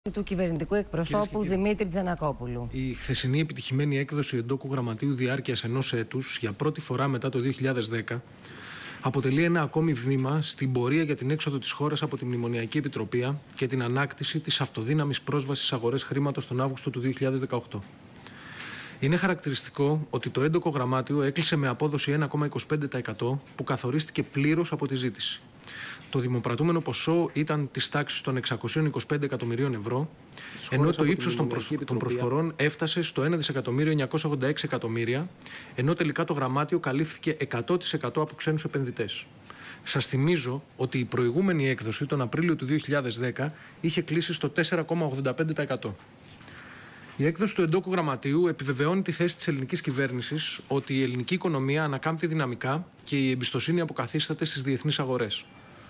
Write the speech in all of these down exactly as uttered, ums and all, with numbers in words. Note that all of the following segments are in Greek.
του κυβερνητικού εκπροσώπου Δημήτρη Τζανακόπουλου. Η χθεσινή επιτυχημένη έκδοση εντόκου γραμματείου διάρκειας ενός έτους για πρώτη φορά μετά το δύο χιλιάδες δέκα αποτελεί ένα ακόμη βήμα στην πορεία για την έξοδο της χώρας από τη Μνημονιακή Επιτροπή και την ανάκτηση της αυτοδύναμης πρόσβασης στις αγορές χρήματος τον Αύγουστο του δύο χιλιάδες δεκαοκτώ. Είναι χαρακτηριστικό ότι το έντοκο γραμμάτιο έκλεισε με απόδοση ένα κόμμα είκοσι πέντε τοις εκατό που καθορίστηκε πλήρως από τη ζήτηση. Το δημοπρατούμενο ποσό ήταν της τάξης των εξακόσια είκοσι πέντε εκατομμυρίων ευρώ, ενώ το ύψος των, προσ... των προσφορών έφτασε στο ένα δισεκατομμύριο εννιακόσια ογδόντα έξι εκατομμύρια, ενώ τελικά το γραμμάτιο καλύφθηκε εκατό τοις εκατό από ξένους επενδυτές. Σας θυμίζω ότι η προηγούμενη έκδοση, τον Απρίλιο του δύο χιλιάδες δέκα, είχε κλείσει στο τέσσερα κόμμα ογδόντα πέντε τοις εκατό. Η έκδοση του εντόκου γραμματείου επιβεβαιώνει τη θέση της ελληνικής κυβέρνησης ότι η ελληνική οικονομία ανακάμπτει δυναμικά και η εμπιστοσύνη αποκαθίσταται στις διεθνείς αγορές.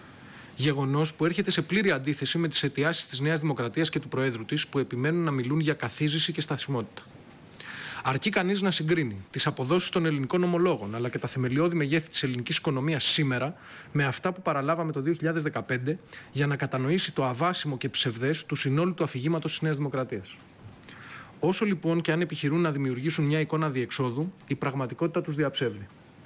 Γεγονός που έρχεται σε πλήρη αντίθεση με τις αιτιάσεις της Νέας Δημοκρατίας και του Προέδρου της, που επιμένουν να μιλούν για καθίζηση και στασιμότητα. Αρκεί κανείς να συγκρίνει τις αποδόσεις των ελληνικών ομολόγων, αλλά και τα θεμελιώδη μεγέθη της ελληνικής οικονομίας σήμερα, με αυτά που παραλάβαμε το δύο χιλιάδες δεκαπέντε, για να κατανοήσει το αβάσιμο και ψευδές του συνόλου του αφηγήματος της Νέας Δημοκρατίας. Όσο λοιπόν και αν επιχειρούν να δημιουργήσουν μια εικόνα διεξόδου, η πραγματικότητα τους διαψεύδει.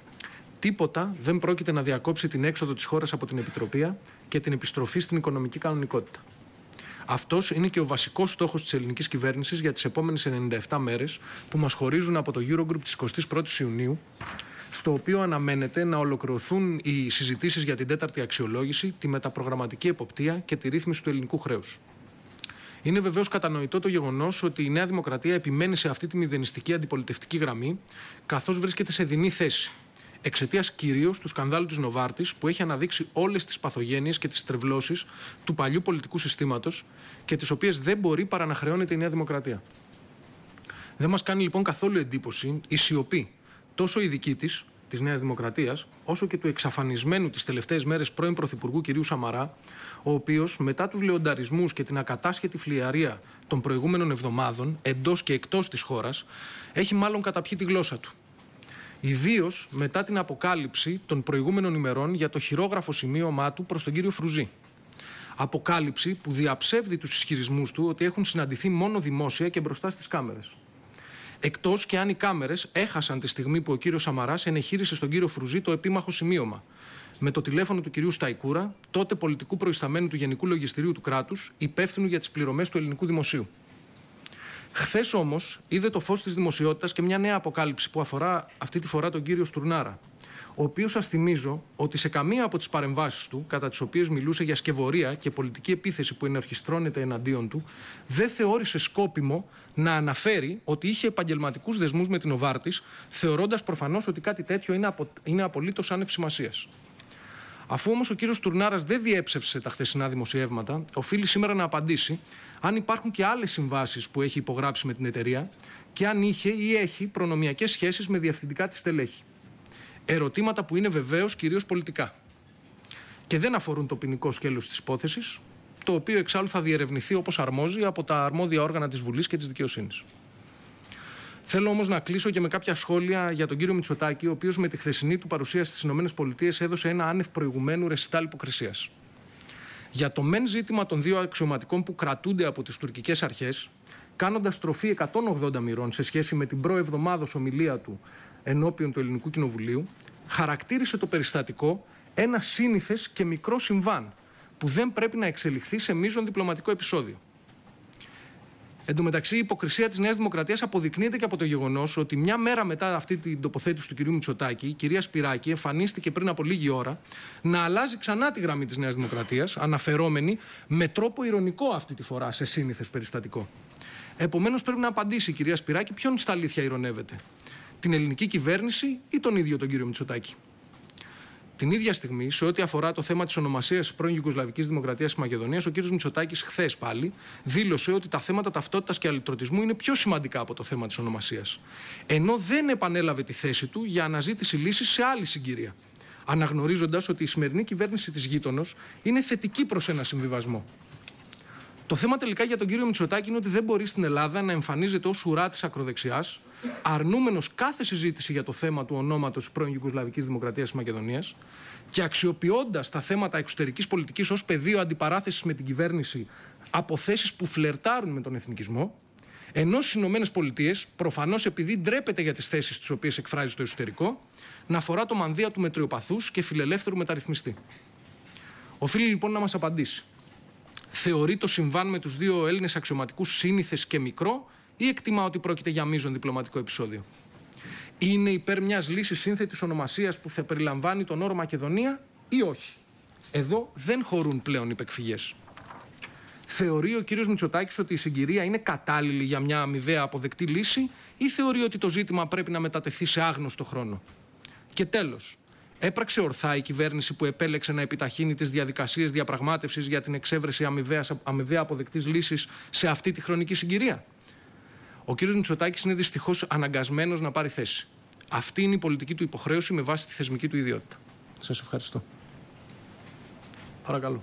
Τίποτα δεν πρόκειται να διακόψει την έξοδο της χώρας από την Επιτροπή και την επιστροφή στην οικονομική κανονικότητα. Αυτός είναι και ο βασικός στόχος της ελληνικής κυβέρνησης για τις επόμενες ενενήντα επτά μέρες που μας χωρίζουν από το Eurogroup της εικοστής πρώτης Ιουνίου, στο οποίο αναμένεται να ολοκληρωθούν οι συζητήσεις για την τέταρτη αξιολόγηση, τη μεταπρογραμματική εποπτεία και τη ρύθμιση του ελληνικού χρέους. Είναι βεβαίως κατανοητό το γεγονός ότι η Νέα Δημοκρατία επιμένει σε αυτή τη μηδενιστική αντιπολιτευτική γραμμή, καθώς βρίσκεται σε δεινή θέση, εξαιτίας κυρίως του σκανδάλου της Νοβάρτης, που έχει αναδείξει όλες τις παθογένειες και τις τρευλώσεις του παλιού πολιτικού συστήματος και τις οποίες δεν μπορεί παρά να χρεώνεται η Νέα Δημοκρατία. Δεν μας κάνει λοιπόν καθόλου εντύπωση η σιωπή τόσο η δική της, της Νέας Δημοκρατίας, όσο και του εξαφανισμένου τις τελευταίες μέρες πρώην Πρωθυπουργού κ. Σαμαρά, ο οποίος μετά τους λεονταρισμούς και την ακατάσχετη φλιαρία των προηγούμενων εβδομάδων, εντός και εκτός της χώρας, έχει μάλλον καταπιεί τη γλώσσα του. Ιδίως μετά την αποκάλυψη των προηγούμενων ημερών για το χειρόγραφο σημείωμά του προς τον κύριο Φρουζή. Αποκάλυψη που διαψεύδει τους ισχυρισμούς του ότι έχουν συναντηθεί μόνο δημόσια και μπροστά στις κάμερες. Εκτός και αν οι κάμερες έχασαν τη στιγμή που ο κύριος Σαμαράς ενεχείρισε στον κύριο Φρουζή το επίμαχο σημείωμα, με το τηλέφωνο του κυρίου Σταϊκούρα, τότε πολιτικού προϊσταμένου του Γενικού Λογιστηρίου του κράτους, υπεύθυνου για τις πληρωμές του ελληνικού δημοσίου. Χθες όμως είδε το φως της δημοσιότητας και μια νέα αποκάλυψη που αφορά αυτή τη φορά τον κύριο Στουρνάρα, ο οποίος, σας θυμίζω ότι σε καμία από τις παρεμβάσεις του, κατά τις οποίες μιλούσε για σκευωρία και πολιτική επίθεση που ενορχιστρώνεται εναντίον του, δεν θεώρησε σκόπιμο να αναφέρει ότι είχε επαγγελματικούς δεσμούς με την Νοβάρτης, θεωρώντας προφανώς ότι κάτι τέτοιο είναι, απο... είναι απολύτως άνευ σημασίας. Αφού όμως ο κύριος Στουρνάρας δεν διέψευσε τα χθεσινά δημοσιεύματα, οφείλει σήμερα να απαντήσει αν υπάρχουν και άλλες συμβάσεις που έχει υπογράψει με την εταιρεία και αν είχε ή έχει προνομιακές σχέσεις με διευθυντικά της στελέχη. Ερωτήματα που είναι βεβαίως κυρίως πολιτικά και δεν αφορούν το ποινικό σκέλος της υπόθεσης, το οποίο εξάλλου θα διερευνηθεί όπως αρμόζει από τα αρμόδια όργανα της Βουλής και της Δικαιοσύνης. Θέλω όμως να κλείσω και με κάποια σχόλια για τον κύριο Μητσοτάκη, ο οποίος με τη χθεσινή του παρουσίαση στις ΗΠΑ έδωσε ένα άνευ προηγουμένου ρεσιτάλ υποκρισίας. Για το μεν ζήτημα των δύο αξιωματικών που κρατούνται από τις τουρκικές αρχές, κάνοντας στροφή εκατόν ογδόντα μοιρών σε σχέση με την προεβδομάδος ομιλία του ενώπιον του Ελληνικού Κοινοβουλίου, χαρακτήρισε το περιστατικό ένα σύνηθες και μικρό συμβάν που δεν πρέπει να εξελιχθεί σε μείζον διπλωματικό επεισόδιο. Εν τω μεταξύ, η υποκρισία της Νέας Δημοκρατίας αποδεικνύεται και από το γεγονός ότι μια μέρα μετά αυτή την τοποθέτηση του κυρίου Μητσοτάκη, η κυρία Σπυράκη εμφανίστηκε πριν από λίγη ώρα να αλλάζει ξανά τη γραμμή της Νέας Δημοκρατίας, αναφερόμενη με τρόπο ειρωνικό αυτή τη φορά σε σύνηθες περιστατικό. Επομένως, πρέπει να απαντήσει η κυρία Σπυράκη ποιον στα αλήθεια ειρωνεύεται, την ελληνική κυβέρνηση ή τον ίδιο τον κύριο Μητσοτάκη. Την ίδια στιγμή, σε ό,τι αφορά το θέμα της ονομασίας πρώην Ιουγκοσλαβικής Δημοκρατίας της Μακεδονίας, ο κ. Μητσοτάκης χθες πάλι δήλωσε ότι τα θέματα ταυτότητας και αλληλτρωτισμού είναι πιο σημαντικά από το θέμα της ονομασίας. Ενώ δεν επανέλαβε τη θέση του για αναζήτηση λύσης σε άλλη συγκυρία, αναγνωρίζοντας ότι η σημερινή κυβέρνηση της γείτονος είναι θετική προς ένα συμβιβασμό. Το θέμα τελικά για τον κύριο Μητσοτάκη είναι ότι δεν μπορεί στην Ελλάδα να εμφανίζεται ως ουρά της ακροδεξιάς, αρνούμενος κάθε συζήτηση για το θέμα του ονόματος πρώην Ιουγκοσλαβικής Δημοκρατίας της Μακεδονίας, και αξιοποιώντας τα θέματα εξωτερικής πολιτικής ως πεδίο αντιπαράθεσης με την κυβέρνηση από θέσεις που φλερτάρουν με τον εθνικισμό, ενώ στις Ηνωμένες Πολιτείες, προφανώς επειδή ντρέπεται για τις θέσεις τις οποίες εκφράζει στο εσωτερικό, να φορά το μανδύα του μετριοπαθούς και φιλελεύθερου μεταρρυθμιστή. Οφείλει λοιπόν να μας απαντήσει. Θεωρεί το συμβάν με τους δύο Έλληνες αξιωματικούς σύνηθες και μικρό, ή εκτιμά ότι πρόκειται για μείζον διπλωματικό επεισόδιο? Είναι υπέρ μιας λύσης σύνθετης ονομασίας που θα περιλαμβάνει τον όρο Μακεδονία ή όχι? Εδώ δεν χωρούν πλέον υπεκφυγές. Θεωρεί ο κύριος Μητσοτάκης ότι η συγκυρία είναι κατάλληλη για μια αμοιβαία αποδεκτή λύση, ή θεωρεί ότι το ζήτημα πρέπει να μετατεθεί σε άγνωστο χρόνο? Και τέλος, έπραξε ορθά η κυβέρνηση που επέλεξε να επιταχύνει τις διαδικασίες διαπραγμάτευσης για την εξέβρεση αμοιβαία αποδεκτής λύσης σε αυτή τη χρονική συγκυρία? Ο κύριος Μητσοτάκης είναι δυστυχώς αναγκασμένος να πάρει θέση. Αυτή είναι η πολιτική του υποχρέωση με βάση τη θεσμική του ιδιότητα. Σας ευχαριστώ. Παρακαλώ.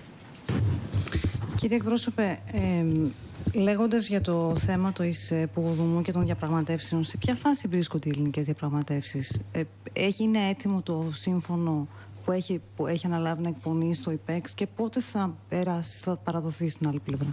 Κύριε εκπρόσωπε, ε, λέγοντας για το θέμα του Πουδουμού και των διαπραγματεύσεων, σε ποια φάση βρίσκονται οι ελληνικές διαπραγματεύσεις? Ε, έχει, είναι έτοιμο το σύμφωνο που έχει, που έχει αναλάβει να εκπονεί στο ΙΠΕΞ και πότε θα, περάσει, θα παραδοθεί στην άλλη πλευρά?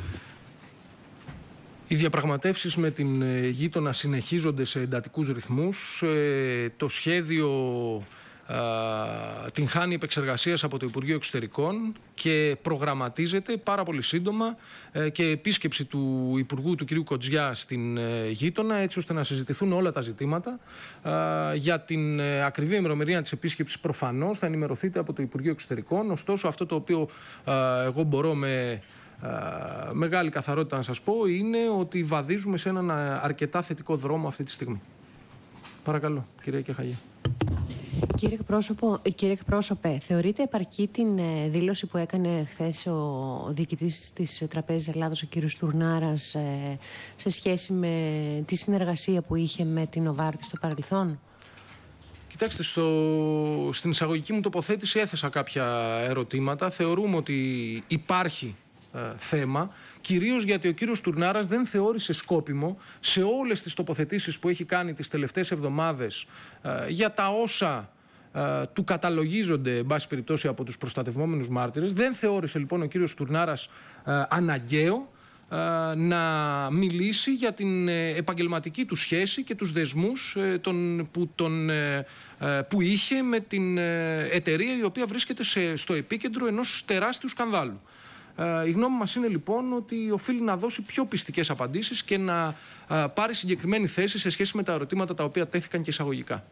Οι διαπραγματεύσεις με την γείτονα συνεχίζονται σε εντατικούς ρυθμούς. Ε, το σχέδιο ε, την χάνει επεξεργασίας από το Υπουργείο Εξωτερικών και προγραμματίζεται πάρα πολύ σύντομα ε, και επίσκεψη του Υπουργού του κ. Κοτζιά στην ε, γείτονα, έτσι ώστε να συζητηθούν όλα τα ζητήματα. Ε, για την ε, ακριβή ημερομηνία της επίσκεψης προφανώς θα ενημερωθείτε από το Υπουργείο Εξωτερικών. Ωστόσο, αυτό το οποίο ε, εγώ μπορώ με Uh, μεγάλη καθαρότητα να σας πω είναι ότι βαδίζουμε σε έναν αρκετά θετικό δρόμο αυτή τη στιγμή. Παρακαλώ, κυρία Κεχαγή. Κύριε, κύριε εκπρόσωπε, θεωρείτε επαρκή την ε, δήλωση που έκανε χθες ο διοικητής της Τραπέζης Ελλάδος, ο κύριος Τουρνάρας, ε, σε σχέση με τη συνεργασία που είχε με την Νοβάρτη στο παρελθόν? Κοιτάξτε, στο, στην εισαγωγική μου τοποθέτηση έθεσα κάποια ερωτήματα. Θεωρούμε ότι υπάρχει θέμα, κυρίως γιατί ο κύριος Τουρνάρας δεν θεώρησε σκόπιμο σε όλες τις τοποθετήσεις που έχει κάνει τις τελευταίες εβδομάδες ε, για τα όσα ε, του καταλογίζονται, εν πάση περιπτώσει, από τους προστατευόμενους μάρτυρες. Δεν θεώρησε λοιπόν ο κύριος Τουρνάρας ε, αναγκαίο ε, να μιλήσει για την ε, επαγγελματική του σχέση και τους δεσμούς ε, τον, που, τον, ε, που είχε με την ε, εταιρεία η οποία βρίσκεται σε, στο επίκεντρο ενός τεράστιου σκανδάλου. Η γνώμη μας είναι λοιπόν ότι οφείλει να δώσει πιο πιστικές απαντήσεις και να πάρει συγκεκριμένη θέση σε σχέση με τα ερωτήματα τα οποία τέθηκαν και εισαγωγικά.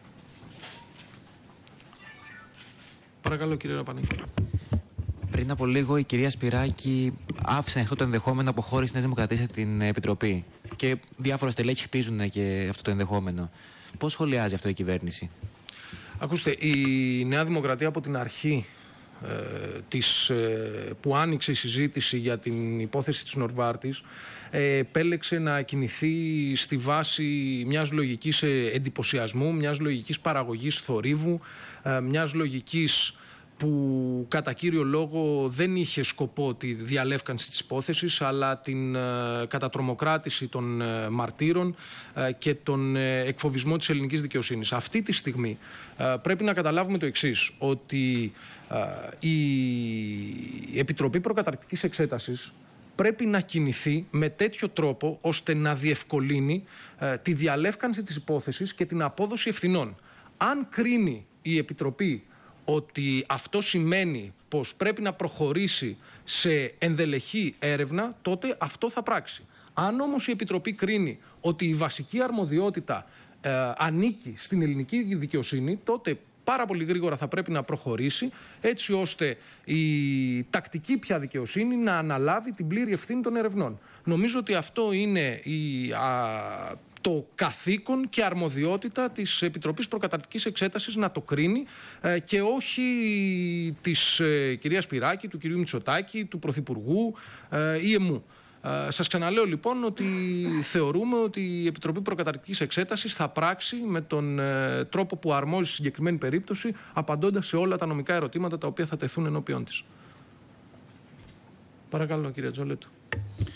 Παρακαλώ, κύριε Ραπανίκη. Πριν από λίγο η κυρία Σπυράκη άφησε αυτό το ενδεχόμενο αποχώρηση της Νέας Δημοκρατίας από την Επιτροπή. Και διάφορα στελέχη χτίζουν και αυτό το ενδεχόμενο. Πώς σχολιάζει αυτό η κυβέρνηση? Ακούστε, η Νέα Δημοκρατία από την αρχή Ε, της, ε, που άνοιξε η συζήτηση για την υπόθεση της Νορβάρτης, ε, επέλεξε να κινηθεί στη βάση μιας λογικής εντυπωσιασμού, μιας λογικής παραγωγής θορύβου, ε, μιας λογικής που κατά κύριο λόγο δεν είχε σκοπό τη διαλεύκανση της υπόθεσης, αλλά την ε, κατατρομοκράτηση των ε, μαρτύρων ε, και τον ε, εκφοβισμό της ελληνικής δικαιοσύνης. Αυτή τη στιγμή ε, πρέπει να καταλάβουμε το εξής, ότι ε, η Επιτροπή Προκαταρκτικής Εξέτασης πρέπει να κινηθεί με τέτοιο τρόπο ώστε να διευκολύνει ε, τη διαλεύκανση της υπόθεσης και την απόδοση ευθυνών. Αν κρίνει η Επιτροπή ότι αυτό σημαίνει πως πρέπει να προχωρήσει σε ενδελεχή έρευνα, τότε αυτό θα πράξει. Αν όμως η Επιτροπή κρίνει ότι η βασική αρμοδιότητα ε, ανήκει στην ελληνική δικαιοσύνη, τότε πάρα πολύ γρήγορα θα πρέπει να προχωρήσει, έτσι ώστε η τακτική πια δικαιοσύνη να αναλάβει την πλήρη ευθύνη των ερευνών. Νομίζω ότι αυτό είναι η, α, το καθήκον και αρμοδιότητα της Επιτροπής Προκαταρκτικής Εξέτασης να το κρίνει ε, και όχι της ε, κυρίας Σπυράκη, του κυρίου Μητσοτάκη, του Πρωθυπουργού ε, ή εμού. Ε, σας ξαναλέω λοιπόν ότι θεωρούμε ότι η Επιτροπή Προκαταρκτικής Εξέτασης θα πράξει με τον ε, τρόπο που αρμόζει στη συγκεκριμένη περίπτωση, απαντώντας σε όλα τα νομικά ερωτήματα τα οποία θα τεθούν ενώπιον της. Παρακαλώ, κυρία Τζολέτου.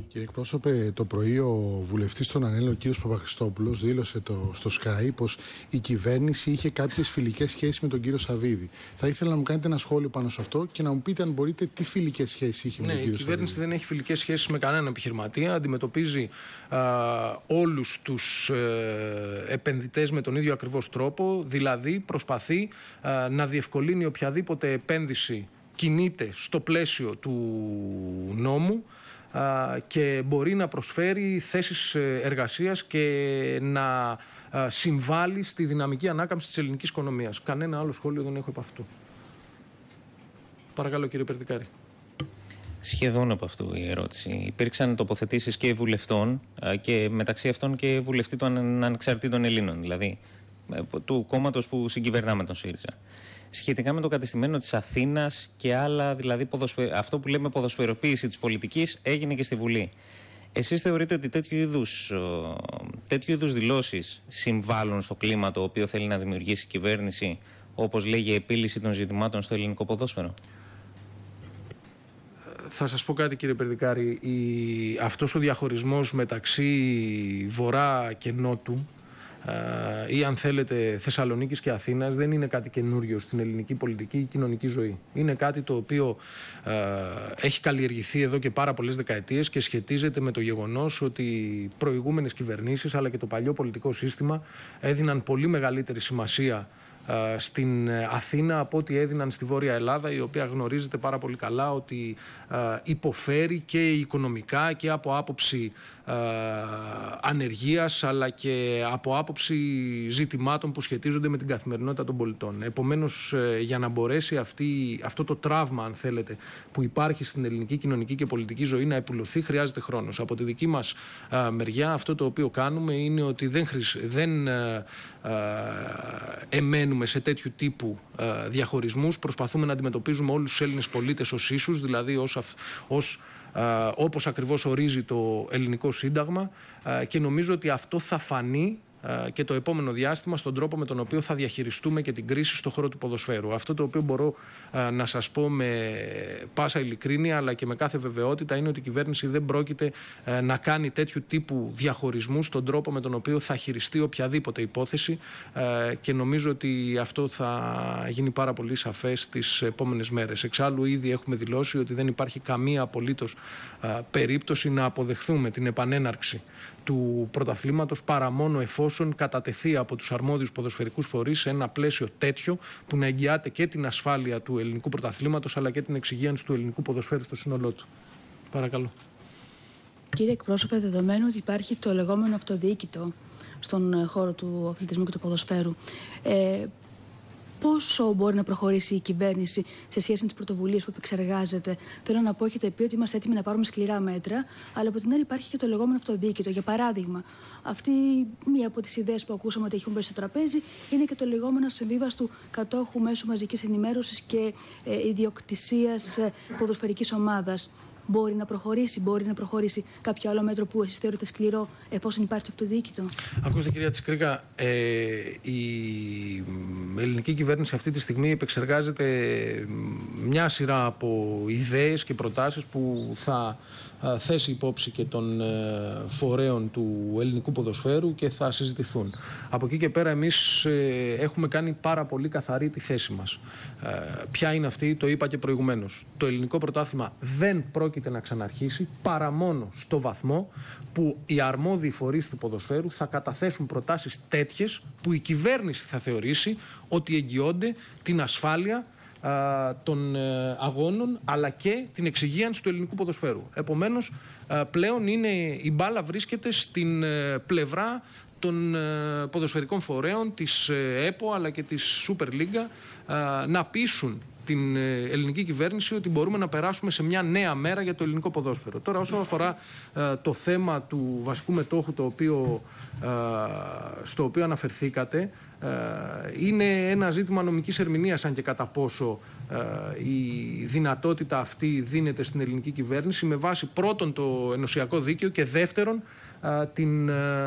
Κύριε εκπρόσωπε, το πρωί ο βουλευτής των Ανέλλων, ο κύριος Παπαχριστόπουλος, δήλωσε το, στο Sky πως η κυβέρνηση είχε κάποιες φιλικές σχέσεις με τον κύριο Σαββίδη. Θα ήθελα να μου κάνετε ένα σχόλιο πάνω σε αυτό και να μου πείτε, αν μπορείτε, τι φιλικές σχέσεις είχε ναι, με τον κύριο Σαββίδη. Η κυβέρνηση δεν έχει φιλικές σχέσεις με κανέναν επιχειρηματία. Αντιμετωπίζει α, όλους τους ε, επενδυτές με τον ίδιο ακριβώς τρόπο. Δηλαδή, προσπαθεί α, να διευκολύνει οποιαδήποτε επένδυση κινείται στο πλαίσιο του νόμου και μπορεί να προσφέρει θέσεις εργασίας και να συμβάλλει στη δυναμική ανάκαμψη της ελληνικής οικονομίας. Κανένα άλλο σχόλιο δεν έχω από αυτού. Παρακαλώ, κύριε Περδικάρη. Σχεδόν από αυτού η ερώτηση. Υπήρξαν τοποθετήσεις και βουλευτών και μεταξύ αυτών και βουλευτή των ανεξαρτήτων Ελλήνων, δηλαδή του κόμματος που συγκυβερνάμε τον ΣΥΡΙΖΑ. Σχετικά με το κατεστημένο της Αθήνας και άλλα, δηλαδή ποδοσφαι... αυτό που λέμε ποδοσφαιροποίηση της πολιτικής έγινε και στη Βουλή. Εσείς θεωρείτε ότι τέτοιου είδους, τέτοιου είδους δηλώσεις συμβάλλουν στο κλίμα το οποίο θέλει να δημιουργήσει η κυβέρνηση, όπως λέγει, επίλυση των ζητημάτων στο ελληνικό ποδόσφαιρο? Θα σας πω κάτι, κύριε Περδικάρη. Η... Αυτός ο διαχωρισμός μεταξύ Βορρά και Νότου, ή αν θέλετε Θεσσαλονίκης και Αθήνας, δεν είναι κάτι καινούριο στην ελληνική πολιτική ή κοινωνική ζωή. Είναι κάτι το οποίο ε, έχει καλλιεργηθεί εδώ και πάρα πολλές δεκαετίες και σχετίζεται με το γεγονός ότι οι προηγούμενες κυβερνήσεις αλλά και το παλιό πολιτικό σύστημα έδιναν πολύ μεγαλύτερη σημασία στην Αθήνα από ό,τι έδιναν στη Βόρεια Ελλάδα, η οποία γνωρίζετε πάρα πολύ καλά ότι υποφέρει και οικονομικά και από άποψη ανεργίας, αλλά και από άποψη ζητημάτων που σχετίζονται με την καθημερινότητα των πολιτών. Επομένως, για να μπορέσει αυτή, αυτό το τραύμα, αν θέλετε, που υπάρχει στην ελληνική κοινωνική και πολιτική ζωή να επουλωθεί, χρειάζεται χρόνος. Από τη δική μας μεριά, αυτό το οποίο κάνουμε είναι ότι δεν, χρησ... δεν εμένουμε σε τέτοιου τύπου διαχωρισμούς. Προσπαθούμε να αντιμετωπίζουμε όλους τους Έλληνες πολίτες ως ίσους, δηλαδή ως, ως, όπως ακριβώς ορίζει το ελληνικό σύνταγμα, και νομίζω ότι αυτό θα φανεί και το επόμενο διάστημα στον τρόπο με τον οποίο θα διαχειριστούμε και την κρίση στον χώρο του ποδοσφαίρου. Αυτό το οποίο μπορώ να σας πω με πάσα ειλικρίνεια αλλά και με κάθε βεβαιότητα είναι ότι η κυβέρνηση δεν πρόκειται να κάνει τέτοιου τύπου διαχωρισμού στον τρόπο με τον οποίο θα χειριστεί οποιαδήποτε υπόθεση, και νομίζω ότι αυτό θα γίνει πάρα πολύ σαφές τις επόμενες μέρες. Εξάλλου, ήδη έχουμε δηλώσει ότι δεν υπάρχει καμία απολύτως περίπτωση να αποδεχθούμε την επανέναρξη του πρωταθλήματος παρά μόνο εφόσον κατατεθεί από τους αρμόδιους ποδοσφαιρικούς φορείς σε ένα πλαίσιο τέτοιο που να εγγυάται και την ασφάλεια του ελληνικού πρωταθλήματος αλλά και την εξυγίανση του ελληνικού ποδοσφαίρου στο σύνολό του. Παρακαλώ. Κύριε εκπρόσωπε, δεδομένου ότι υπάρχει το λεγόμενο αυτοδιοίκητο στον χώρο του αθλητισμού και του ποδοσφαίρου, ε, πόσο μπορεί να προχωρήσει η κυβέρνηση σε σχέση με τις πρωτοβουλίες που επεξεργάζεται? Θέλω να πω, έχετε πει ότι είμαστε έτοιμοι να πάρουμε σκληρά μέτρα, αλλά από την άλλη υπάρχει και το λεγόμενο αυτοδιοίκητο. Για παράδειγμα, αυτή μία από τις ιδέες που ακούσαμε ότι έχουν πέσει στο τραπέζι είναι και το λεγόμενο συμβίβαστο κατόχου μέσου μαζικής ενημέρωσης και ε, ιδιοκτησίας ε, ποδοσφαιρικής ομάδας. Μπορεί να προχωρήσει, μπορεί να προχωρήσει κάποιο άλλο μέτρο που εσείς θεωρείτε σκληρό, εφόσον υπάρχει το αυτοδιοίκητο? Ακούστε, κυρία Τσικρίκα, ε, η ελληνική κυβέρνηση αυτή τη στιγμή επεξεργάζεται μια σειρά από ιδέες και προτάσεις που θα θέσει υπόψη και των φορέων του ελληνικού ποδοσφαίρου και θα συζητηθούν. Από εκεί και πέρα εμείς έχουμε κάνει πάρα πολύ καθαρή τη θέση μας. Ποια είναι αυτή? Το είπα και προηγουμένως. Το ελληνικό πρωτάθλημα δεν πρόκειται να ξαναρχίσει παρά μόνο στο βαθμό που οι αρμόδιοι φορείς του ποδοσφαίρου θα καταθέσουν προτάσεις τέτοιες που η κυβέρνηση θα θεωρήσει ότι εγγυώνται την ασφάλεια των αγώνων αλλά και την εξυγίανση του ελληνικού ποδοσφαίρου. Επομένως, πλέον είναι, η μπάλα βρίσκεται στην πλευρά των ποδοσφαιρικών φορέων της ΕΠΟ αλλά και της Super League να πείσουν την ελληνική κυβέρνηση ότι μπορούμε να περάσουμε σε μια νέα μέρα για το ελληνικό ποδόσφαιρο. Τώρα, όσο αφορά ε, το θέμα του βασικού μετόχου το οποίο, ε, στο οποίο αναφερθήκατε, ε, είναι ένα ζήτημα νομικής ερμηνείας αν και κατά πόσο ε, η δυνατότητα αυτή δίνεται στην ελληνική κυβέρνηση με βάση πρώτον το ενωσιακό δίκαιο και δεύτερον Την,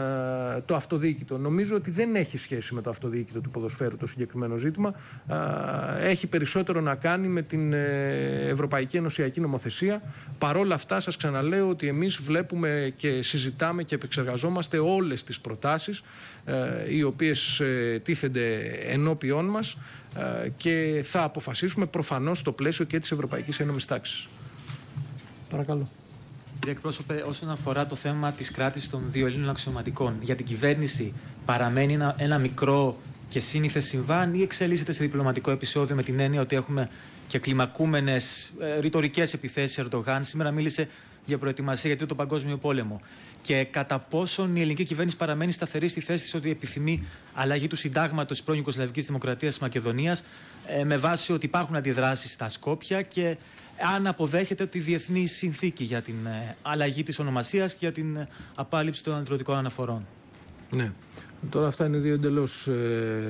το αυτοδιοίκητο. Νομίζω ότι δεν έχει σχέση με το αυτοδιοίκητο του ποδοσφαίρου το συγκεκριμένο ζήτημα. Έχει περισσότερο να να κάνει με την Ευρωπαϊκή Ενωσιακή Νομοθεσία. Παρόλα αυτά, σας ξαναλέω ότι εμείς βλέπουμε και συζητάμε και επεξεργαζόμαστε όλες τις προτάσεις οι οποίες τίθενται ενώπιόν μας και θα αποφασίσουμε προφανώς στο πλαίσιο και της Ευρωπαϊκής Ένωμης Τάξης. Παρακαλώ. Κύριε εκπρόσωπε, όσον αφορά το θέμα της κράτησης των δύο Ελλήνων αξιωματικών, για την κυβέρνηση παραμένει ένα, ένα μικρό και σύνηθες συμβάν ή εξελίσσεται σε διπλωματικό επεισόδιο, με την έννοια ότι έχουμε και κλιμακούμενες ε, ρητορικές επιθέσεις Ερντογάν? Σήμερα μίλησε για προετοιμασία για τον Παγκόσμιο Πόλεμο. Και κατά πόσον η ελληνική κυβέρνηση παραμένει σταθερή στη θέση της ότι επιθυμεί αλλαγή του συντάγματος της πρώην Ιουγκοσλαβικής Δημοκρατίας της Μακεδονίας, ε, με βάση ότι υπάρχουν αντιδράσεις στα Σκόπια, και αν αποδέχεται τη διεθνή συνθήκη για την ε, αλλαγή της ονομασίας και για την ε, απάλληψη των αντιρωτικών αναφορών. Ναι. Τώρα αυτά είναι δύο εντελώς ε,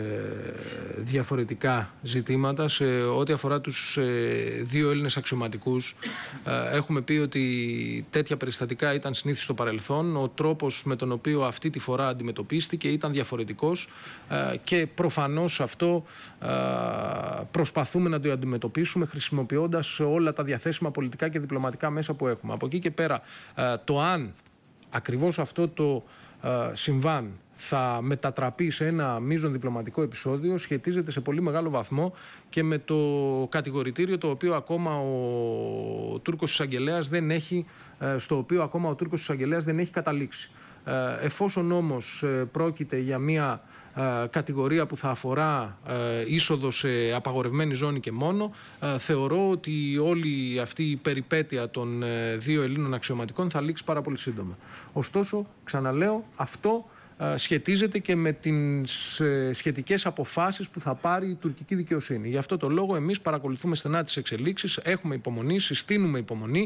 διαφορετικά ζητήματα. Σε ό,τι αφορά τους ε, δύο Έλληνες αξιωματικούς, ε, έχουμε πει ότι τέτοια περιστατικά ήταν συνήθως στο παρελθόν. Ο τρόπος με τον οποίο αυτή τη φορά αντιμετωπίστηκε ήταν διαφορετικός ε, και προφανώς αυτό ε, προσπαθούμε να το αντιμετωπίσουμε χρησιμοποιώντας όλα τα διαθέσιμα πολιτικά και διπλωματικά μέσα που έχουμε. Από εκεί και πέρα, ε, το αν ακριβώς αυτό το ε, συμβάν θα μετατραπεί σε ένα μείζον διπλωματικό επεισόδιο σχετίζεται σε πολύ μεγάλο βαθμό και με το κατηγορητήριο το οποίο ακόμα ο Τούρκος εισαγγελέας δεν έχει, στο οποίο ακόμα ο Τούρκος εισαγγελέας δεν έχει καταλήξει. Εφόσον όμως πρόκειται για μια κατηγορία που θα αφορά είσοδο σε απαγορευμένη ζώνη και μόνο, θεωρώ ότι όλη αυτή η περιπέτεια των δύο Ελλήνων αξιωματικών θα λήξει πάρα πολύ σύντομα. Ωστόσο, ξαναλέω, αυτό σχετίζεται και με τις σχετικές αποφάσεις που θα πάρει η τουρκική δικαιοσύνη. Γι' αυτό το λόγο εμείς παρακολουθούμε στενά τις εξελίξεις, έχουμε υπομονή, συστήνουμε υπομονή,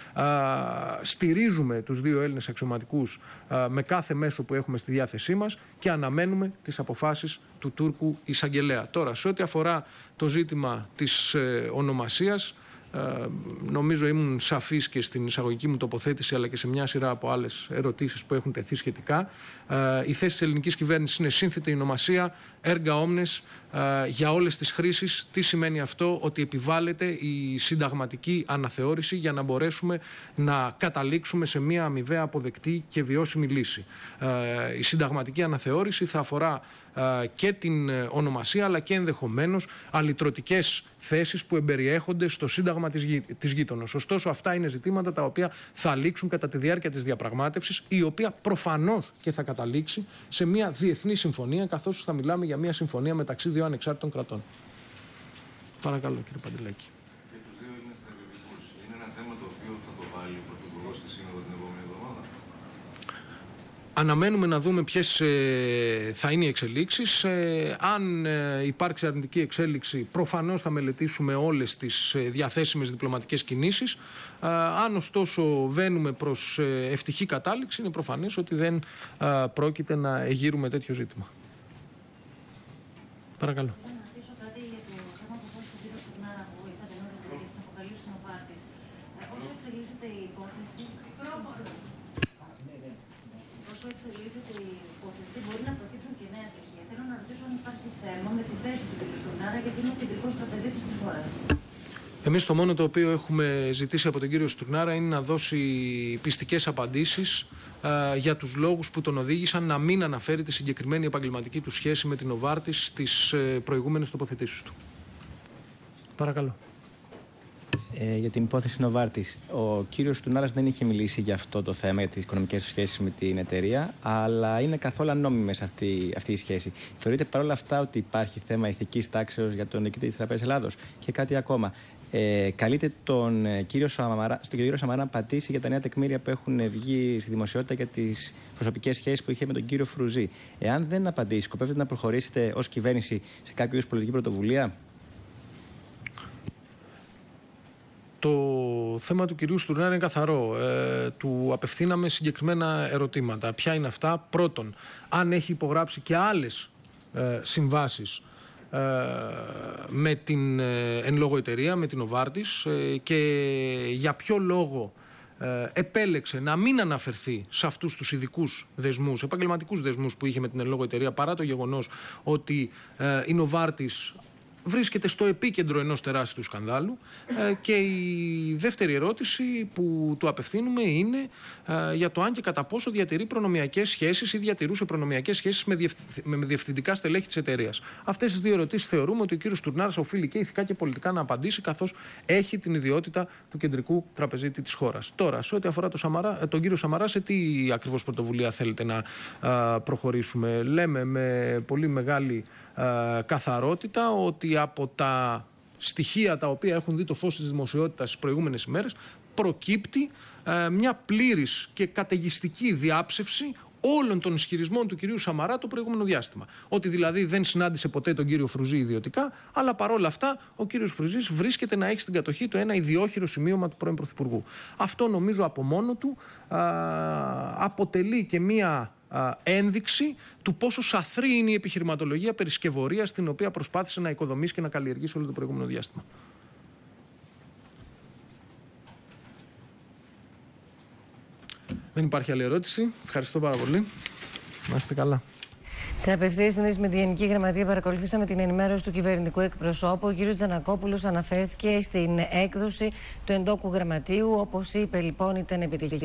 στηρίζουμε τους δύο Έλληνες αξιωματικούς με κάθε μέσο που έχουμε στη διάθεσή μας και αναμένουμε τις αποφάσεις του Τούρκου εισαγγελέα. Τώρα, σε ό,τι αφορά το ζήτημα της ονομασίας, Ε, νομίζω ήμουν σαφής και στην εισαγωγική μου τοποθέτηση, αλλά και σε μια σειρά από άλλες ερωτήσεις που έχουν τεθεί σχετικά. Ε, η θέση της ελληνικής κυβέρνησης είναι σύνθετη ονομασία, erga omnes, ε, για όλες τις χρήσεις. Τι σημαίνει αυτό? Ότι επιβάλλεται η συνταγματική αναθεώρηση για να μπορέσουμε να καταλήξουμε σε μια αμοιβαία αποδεκτή και βιώσιμη λύση. Ε, η συνταγματική αναθεώρηση θα αφορά ε, και την ονομασία, αλλά και ενδεχομένως αλυτρωτικές θέσεις που εμπεριέχονται στο Σύνταγμα της, γη, της γείτονος. Ωστόσο, αυτά είναι ζητήματα τα οποία θα λήξουν κατά τη διάρκεια της διαπραγμάτευσης, η οποία προφανώς και θα καταλήξει σε μια διεθνή συμφωνία, καθώς θα μιλάμε για μια συμφωνία μεταξύ δύο ανεξάρτητων κρατών. Παρακαλώ, κύριε Παντελάκη. Για τους δύο Έλληνες στρατιωτικούς, είναι ένα θέμα το οποίο θα το βάλει ο Πρωθυπουργός στη Σύνοδο την επόμενη εβδομάδα? Αναμένουμε να δούμε ποιες ε, θα είναι οι εξελίξεις. Ε, αν ε, υπάρξει αρνητική εξέλιξη, προφανώς θα μελετήσουμε όλες τις ε, διαθέσιμες διπλωματικές κινήσεις. Ε, αν ωστόσο βαίνουμε προς ε, ευτυχή κατάληξη, είναι προφανές ότι δεν ε, πρόκειται να εγείρουμε τέτοιο ζήτημα. Παρακαλώ. Εξελίσσεται η υπόθεση, μπορεί να προκύψουν και νέα στοιχεία. Θέλω να ρωτήσω αν υπάρχει θέμα με τη θέση του κ. Στουρνάρα, γιατί είναι ο κεντρικός τραπεζίτης της χώρας. Εμείς το μόνο το οποίο έχουμε ζητήσει από τον κύριο Στουρνάρα είναι να δώσει πιστικές απαντήσεις α, για τους λόγους που τον οδήγησαν να μην αναφέρει τη συγκεκριμένη επαγγελματική του σχέση με την Οβάρτης στις ε, προηγούμενες τοποθετήσεις του. Παρακαλώ. Ε, για την υπόθεση Νοβάρτης. Ο κύριος Στουρνάρας δεν είχε μιλήσει για αυτό το θέμα, για τις οικονομικές του σχέσεις με την εταιρεία, αλλά είναι καθόλου ανώμιμες αυτή, αυτή η σχέση. Θεωρείτε παρόλα αυτά ότι υπάρχει θέμα ηθικής τάξεως για τον νικητή της Τραπέζας Ελλάδος? Και κάτι ακόμα. Ε, καλείται τον κύριο Σαμαρά, στον κύριο Σαμαρά να απαντήσει για τα νέα τεκμήρια που έχουν βγει στη δημοσιότητα για τις προσωπικές σχέσεις που είχε με τον κύριο Φρουζή. Εάν δεν απαντήσει, σκοπεύετε να προχωρήσετε ως κυβέρνηση σε κάποιο είδους πολιτική πρωτοβουλία? Το θέμα του κυρίου Στουρνάρα είναι καθαρό. Ε, του απευθύναμε συγκεκριμένα ερωτήματα. Ποια είναι αυτά? Πρώτον, αν έχει υπογράψει και άλλες ε, συμβάσεις ε, με την ε, εν λόγω εταιρεία, με την Οβάρτης, ε, και για ποιο λόγο ε, επέλεξε να μην αναφερθεί σε αυτούς τους ειδικούς δεσμούς, επαγγελματικούς δεσμούς που είχε με την εν λόγω εταιρεία, παρά το γεγονός ότι ε, η Οβάρτης βρίσκεται στο επίκεντρο ενός τεράστιου σκανδάλου. Ε, και η δεύτερη ερώτηση που του απευθύνουμε είναι ε, για το αν και κατά πόσο διατηρεί προνομιακές σχέσεις ή διατηρούσε προνομιακές σχέσεις με, διευθ, με διευθυντικά στελέχη της εταιρείας. Αυτές τις δύο ερωτήσεις θεωρούμε ότι ο κύριος Τουρνάρας οφείλει και ηθικά και πολιτικά να απαντήσει, καθώς έχει την ιδιότητα του κεντρικού τραπεζίτη της χώρας. Τώρα, σε ό,τι αφορά το Σαμαρά, τον κύριο Σαμαρά, σε τι ακριβώς πρωτοβουλία θέλετε να α, προχωρήσουμε? Λέμε με πολύ μεγάλη α, καθαρότητα ότι από τα στοιχεία τα οποία έχουν δει το φως της δημοσιότητας τις προηγούμενες ημέρες προκύπτει α, μια πλήρης και καταιγιστική διάψευση όλων των ισχυρισμών του κυρίου Σαμαρά το προηγούμενο διάστημα. Ότι δηλαδή δεν συνάντησε ποτέ τον κύριο Φρουζή ιδιωτικά, αλλά παρόλα αυτά ο κύριος Φρουζής βρίσκεται να έχει στην κατοχή του ένα ιδιόχειρο σημείωμα του πρώην Πρωθυπουργού. Αυτό νομίζω από μόνο του α, αποτελεί και μία α, ένδειξη του πόσο σαθρή είναι η επιχειρηματολογία περισκευωρίας την οποία προσπάθησε να οικοδομήσει και να καλλιεργήσει όλο το προηγούμενο διάστημα. Δεν υπάρχει άλλη ερώτηση. Ευχαριστώ πάρα πολύ. Να είστε καλά. Σε απευθείας συνέντευξη με τη Γενική Γραμματεία παρακολουθήσαμε την ενημέρωση του κυβερνητικού εκπροσώπου. Ο κ. Τζανακόπουλος αναφέρθηκε στην έκδοση του εντόκου γραμματείου. Όπως είπε, λοιπόν, ήταν επιτυχημένη.